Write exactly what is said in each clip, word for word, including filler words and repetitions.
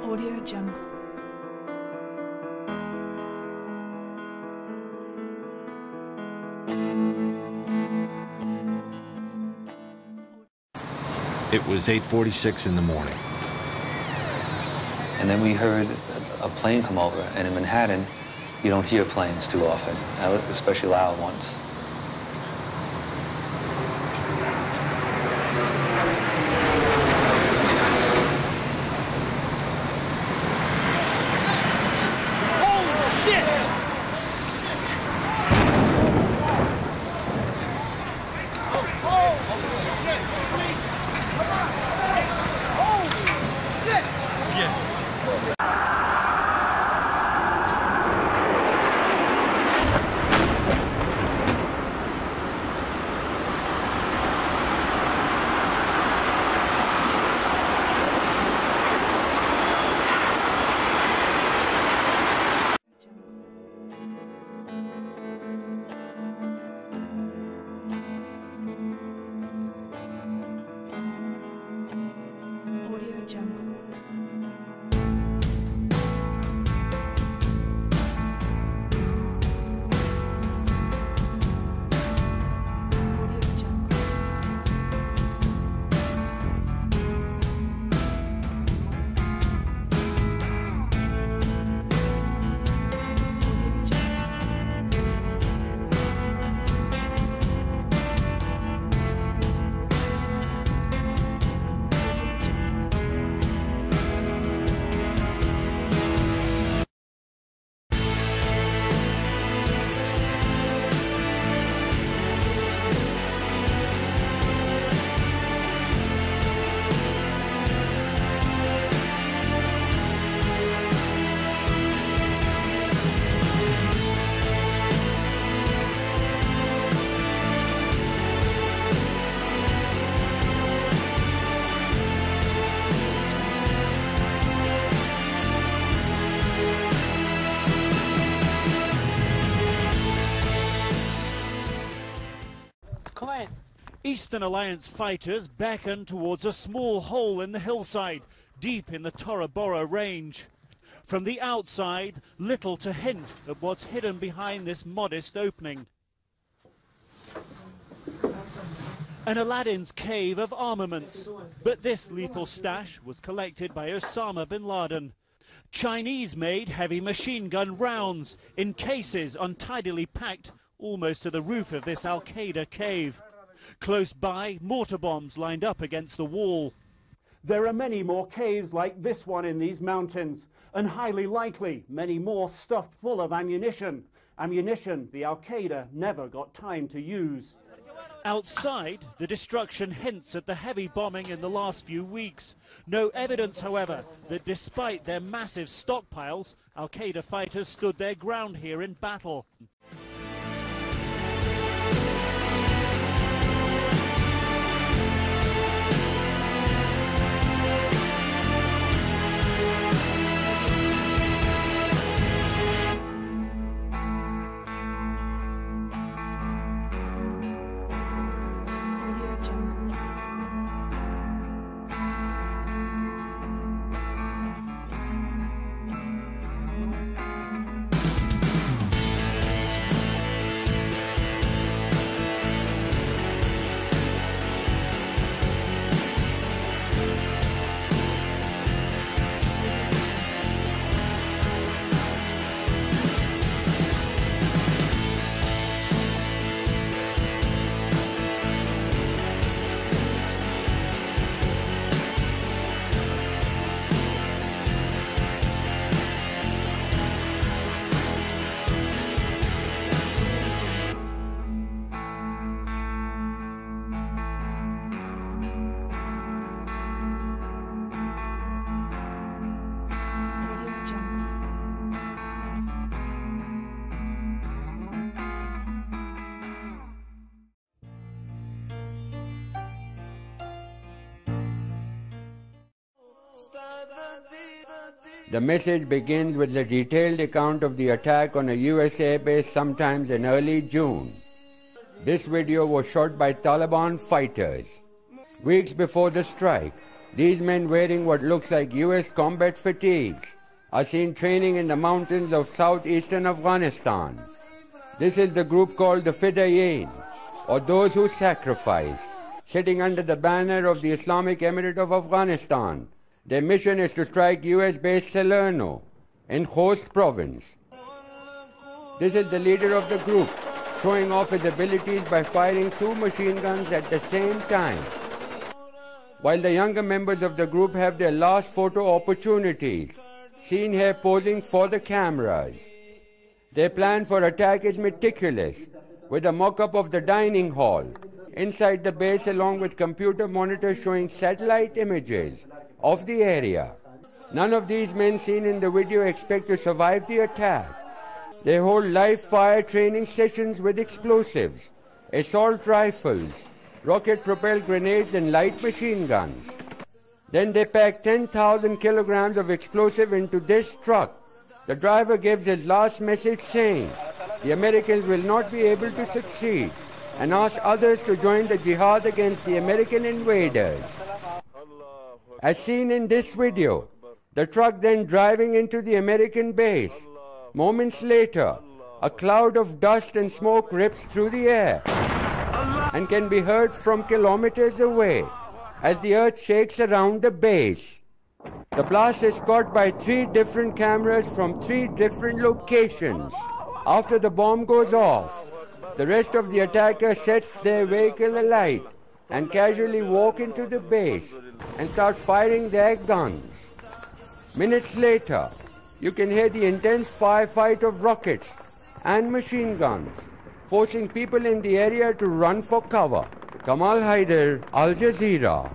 Audio Jungle. It was eight forty-six in the morning. And then we heard a plane come over, and in Manhattan, you don't hear planes too often, especially loud ones. Eastern Alliance fighters beckon towards a small hole in the hillside, deep in the Tora Bora range. From the outside, little to hint at what's hidden behind this modest opening. An Aladdin's cave of armaments, but this lethal stash was collected by Osama bin Laden. Chinese-made heavy machine gun rounds in cases untidily packed almost to the roof of this Al-Qaeda cave. Close by, mortar bombs lined up against the wall. There are many more caves like this one in these mountains, and highly likely many more stuffed full of ammunition. Ammunition the Al-Qaeda never got time to use. Outside, the destruction hints at the heavy bombing in the last few weeks. No evidence, however, that despite their massive stockpiles, Al-Qaeda fighters stood their ground here in battle. The message begins with a detailed account of the attack on a U S airbase sometime in early June. This video was shot by Taliban fighters. Weeks before the strike, These men, wearing what looks like U S combat fatigues, are seen training in the mountains of southeastern Afghanistan. This is the group called the Fidayeen, or those who sacrifice, sitting under the banner of the Islamic Emirate of Afghanistan. Their mission is to strike U S-based Salerno in Khost province. This is the leader of the group, showing off his abilities by firing two machine guns at the same time. While the younger members of the group have their last photo opportunities, seen here posing for the cameras. Their plan for attack is meticulous, with a mock-up of the dining hall inside the base along with computer monitors showing satellite images of the area. None of these men seen in the video expect to survive the attack. They hold live fire training sessions with explosives, assault rifles, rocket-propelled grenades and light machine guns. Then they pack ten thousand kilograms of explosive into this truck. The driver gives his last message saying, the Americans will not be able to succeed, and asks others to join the jihad against the American invaders. As seen in this video, the truck then driving into the American base. Moments later, a cloud of dust and smoke rips through the air and can be heard from kilometers away as the earth shakes around the base. The blast is caught by three different cameras from three different locations. After the bomb goes off, the rest of the attackers set their vehicle alight and casually walk into the base and start firing their guns. Minutes later, you can hear the intense firefight of rockets and machine guns, forcing people in the area to run for cover. Kamal Haider, Al Jazeera.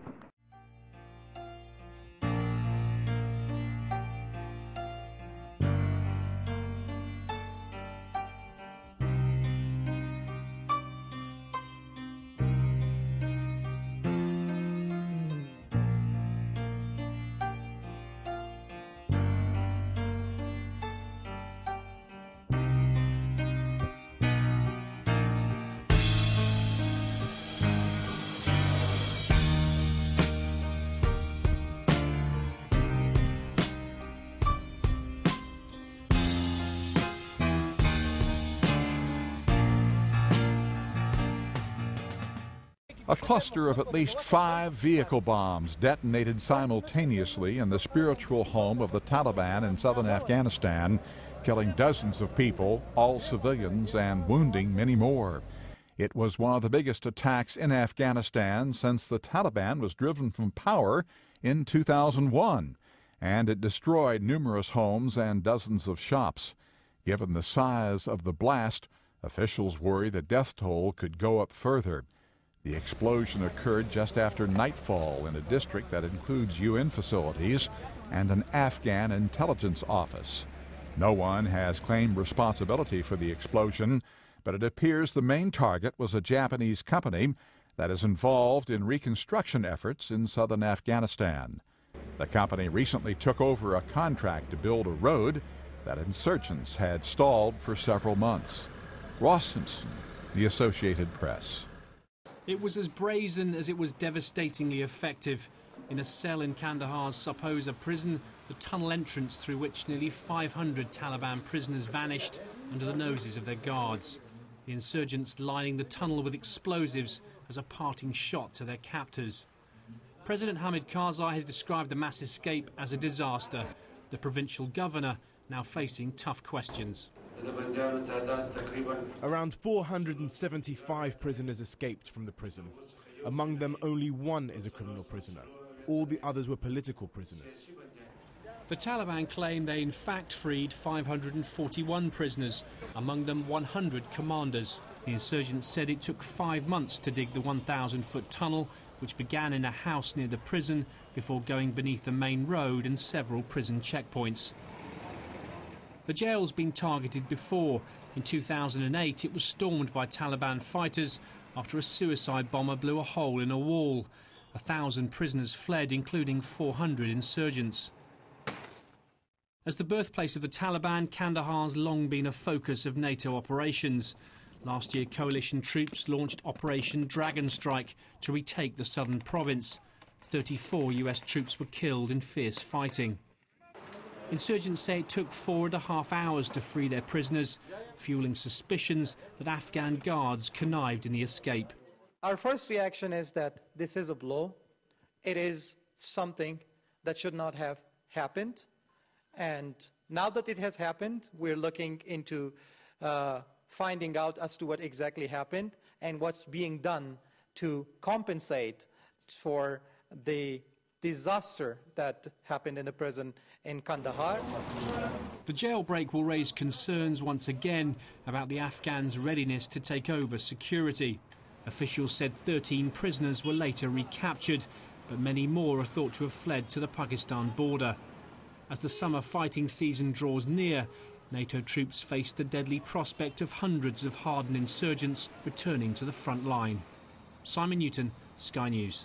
A cluster of at least five vehicle bombs detonated simultaneously in the spiritual home of the Taliban in southern Afghanistan, killing dozens of people, all civilians, and wounding many more. It was one of the biggest attacks in Afghanistan since the Taliban was driven from power in two thousand one, and it destroyed numerous homes and dozens of shops. Given the size of the blast, officials worry the death toll could go up further. The explosion occurred just after nightfall in a district that includes U N facilities and an Afghan intelligence office. No one has claimed responsibility for the explosion, but it appears the main target was a Japanese company that is involved in reconstruction efforts in southern Afghanistan. The company recently took over a contract to build a road that insurgents had stalled for several months. Ross Simpson, The Associated Press. It was as brazen as it was devastatingly effective. In a cell in Kandahar's Sapoza prison, the tunnel entrance through which nearly five hundred Taliban prisoners vanished under the noses of their guards. The insurgents lining the tunnel with explosives as a parting shot to their captors. President Hamid Karzai has described the mass escape as a disaster. The provincial governor now facing tough questions. Around four hundred seventy-five prisoners escaped from the prison. Among them, only one is a criminal prisoner. All the others were political prisoners. The Taliban claim they in fact freed five hundred forty-one prisoners, among them one hundred commanders. The insurgents said it took five months to dig the one thousand foot tunnel, which began in a house near the prison before going beneath the main road and several prison checkpoints. The jail's been targeted before. In two thousand eight, it was stormed by Taliban fighters after a suicide bomber blew a hole in a wall. A thousand prisoners fled, including four hundred insurgents. As the birthplace of the Taliban, Kandahar's long been a focus of NATO operations. Last year, coalition troops launched Operation Dragon Strike to retake the southern province. thirty-four U S troops were killed in fierce fighting. Insurgents say it took four and a half hours to free their prisoners, fueling suspicions that Afghan guards connived in the escape. Our first reaction is that this is a blow. It is something that should not have happened. And now that it has happened, we're looking into uh, finding out as to what exactly happened and what's being done to compensate for the disaster that happened in the prison in Kandahar. The jailbreak will raise concerns once again about the Afghans' readiness to take over security. Officials said thirteen prisoners were later recaptured, but many more are thought to have fled to the Pakistan border. As the summer fighting season draws near, NATO troops face the deadly prospect of hundreds of hardened insurgents returning to the front line. Simon Newton, Sky News.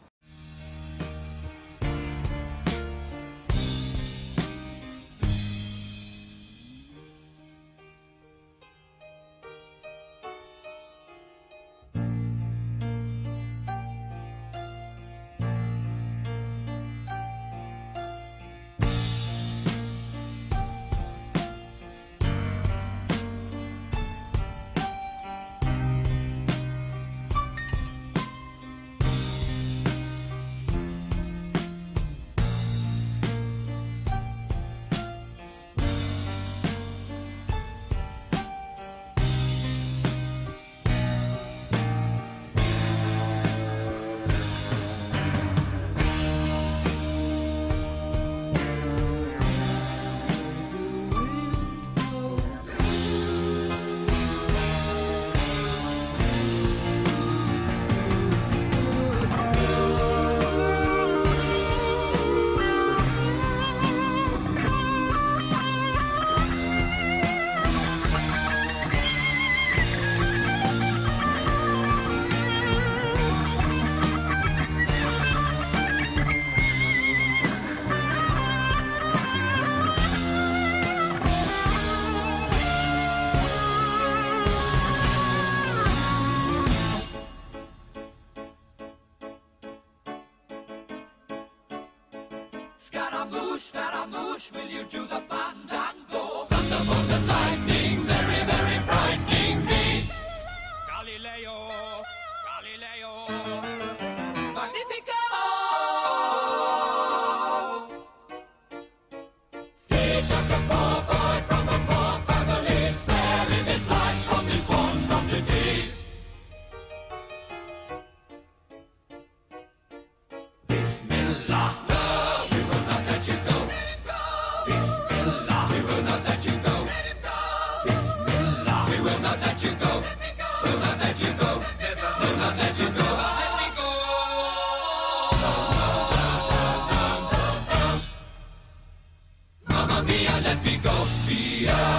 Scaramouche, Scaramouche, will you do the fandango? Thunderbolt and lightning, very, very frightening me. Galileo, Galileo, Magnifico! He's just a poor boy from a poor family, sparing his life from this monstrosity. Bismillah. Mamma mia, let me go. Be